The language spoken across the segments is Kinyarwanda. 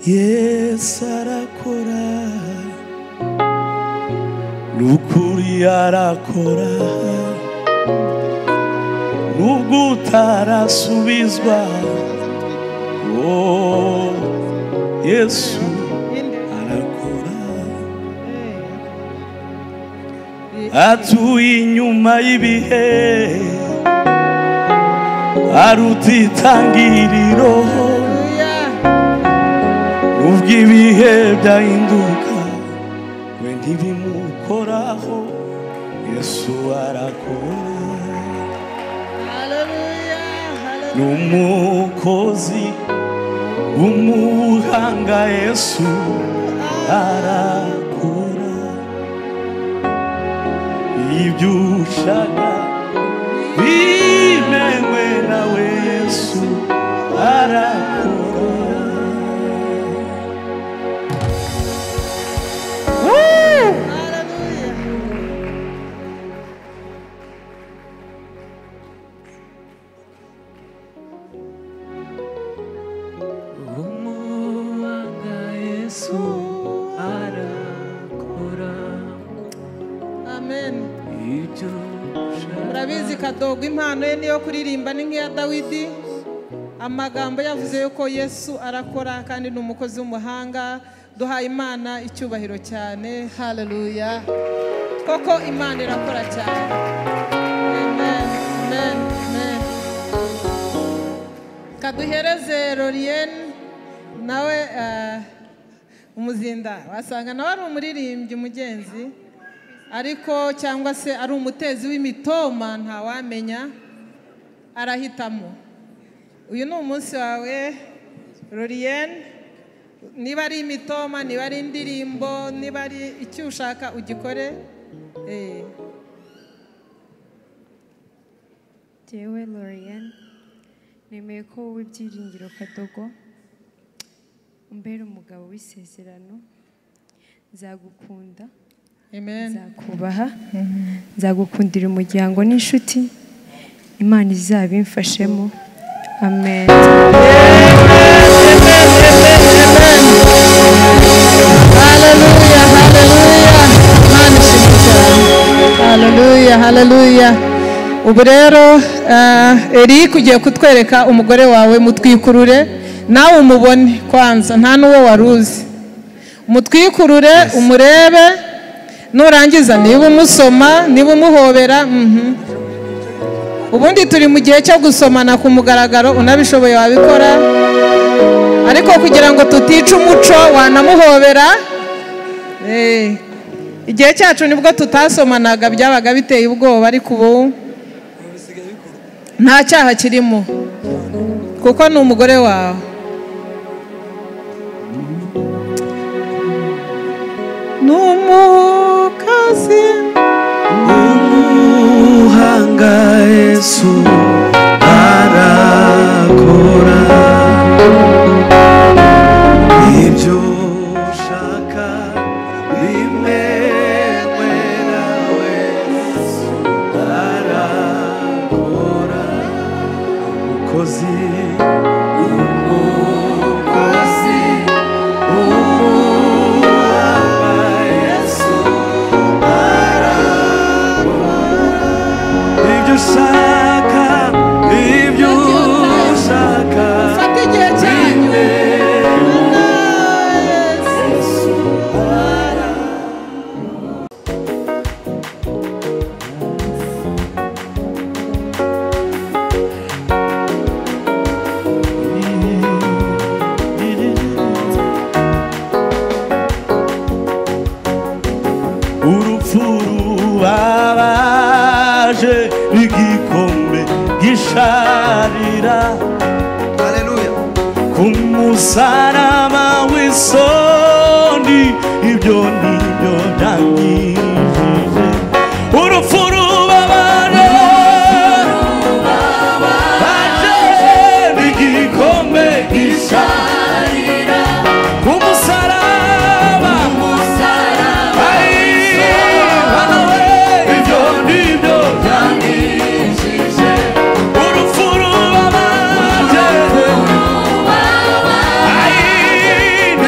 Yesu arakora nukuri arakora nubwo utarasubizwa oh Yesu arakora atuye inyuma y'ibihe arutitangiriro ubwo ibihe byahinduka we ntibimukoraho Yesu arakora n'umukozi w'umuhanga Yesu arakora ibyo ushaka bimenywe nawe Yesu arakora Murabizi Kadogo impano ye niyo kuririmba ni nk'iya Dawidi amagambo yavuze yuko Yesu arakora kandi ni umukozi w'umuhanga duhaye Imana icyubahiro cyane haleluya koko Imana irakora cyane amen amen amen kaduhereze Lorien nawe umuzinda wasanga nawe ari umuririmbyi umugenzi ariko cyangwa se ari umutezi w'imitoma ntawamenya arahitamo uyu ni umunsi wawe Lorien niba ari imitoma niba ari indirimbo niba ari icyo ushaka ugikore Byiwe Lorien nemeye ko wowe ibyiringiro Kadogo umbera umugabo w'isezerano nzagukunda amen nzakubaha nzagukundira umuryango n'inshuti Imana izabimfashemo amen haleluya haleluya ubu rero Eric ugiye kutwereka umugore wawe mutwikurure nawe umubone kwanza nta nuwo waruzi mutwikurure umurebe nurangiza niba umusoma niba umuhobera ubundi turi mu gihe cyo gusomana ku mugaragaro unabishoboye wabikora ariko kugira ngo tutica umuco wanamuhobera igihe cyacu nibwo tutasomanaga byabaga biteye ubwoba ariko ubu nta cyaha kirimo kuko ni umugore wawe n'umukazi umuhanga Yesu arakora ibyo ushaka bimenywe nawe Yesu arakora umukozi Haleluya kumusaraba w'isoni ibyo nibyo byangijije urupfu rubabaje n'igikombe gisharira kumusaraba ibyo nibyo byangijije urupfu rubabaje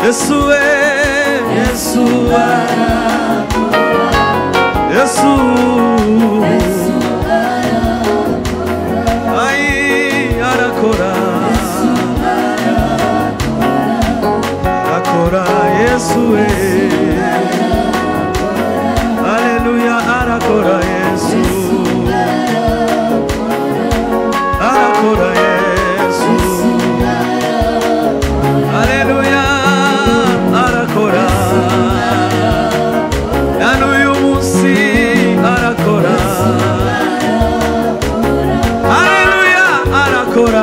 Yesu arakora, Yesu arakora, arakora, Yesu Haleluya, arakora Yesu, arakora Yesu, Haleluya, arakora, nanuyu munsi arakora, Haleluya, arakora,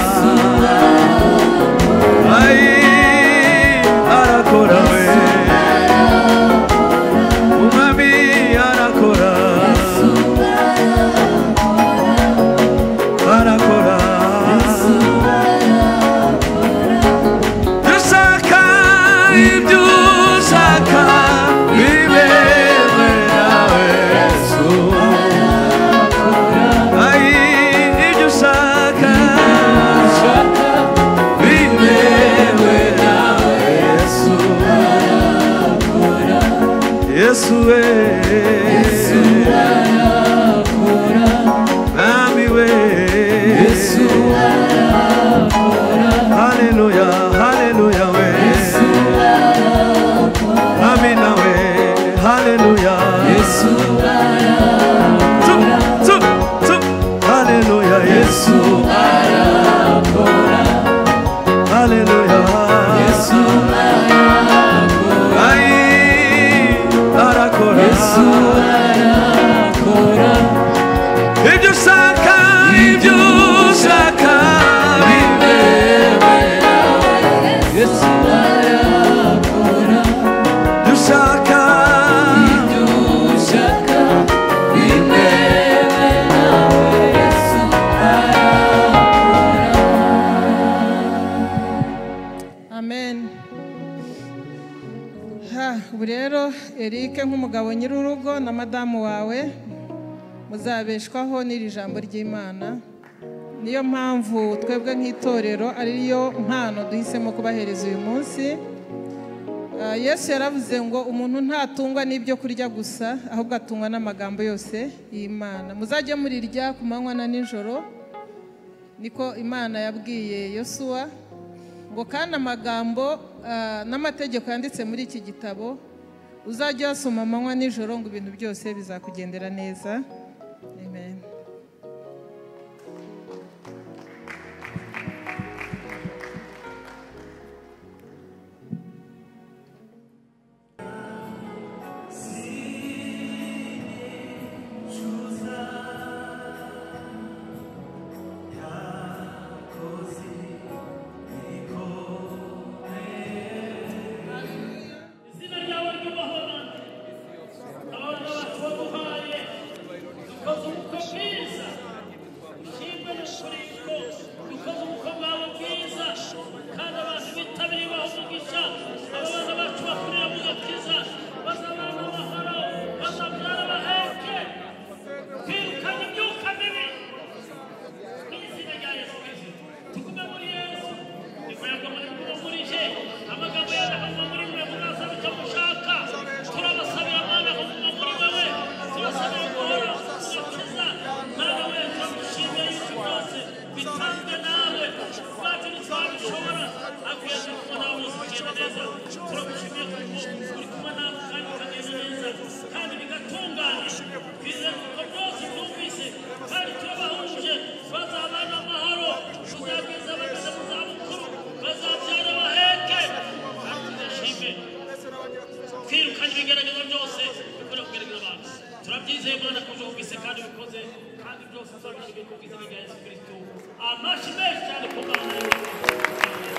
arakora we, umami arakora, arakora, dushaka ibyo ushaka bibewe nawe Yesu, ibyo ushaka bibewe nawe Yesu, Yesu Yesu arakora, nami we Yesu arakora, Haleluya, Haleluya we Yesu arakora, amina we Haleluya, Yesu arakora, Haleluya, Yesu arakora, Haleluya, Yesu arakora, arakora, Yesu arakora, ibyo ushaka bibewe nawe Yesu arakora, dushaka ibyo ushaka bibewe nawe Yesu arakora. Amen. Ubu rero Eric nk'umugabo nyir'urugo na madamu wawe muzabeshwaho n'iri jambo ry'Imana. Niyo mpamvu twebwe nk'itorero ariyo mpano duhisemo kubahereza uyu munsi. Yesu yaravuze ngo umuntu ntatungwa n'ibyo kurya gusa, ahubwo atungwa n'amagambo yose y'Imana. Muzajye murirya ku manywa na nijoro, niko Imana yabwiye Yosuwa, ngo kandi amagambo n'amategeko yanditse muri iki gitabo uzajya wasoma amanywa nijoro, ngo ibintu byose bizakugendera neza. Amen. turabyizeye Imana ko ujye kandi ubikoze kandi byose uzabishimira ku bwiza bwa Yesu Kristo. Amashi menshi cyane ku Mana.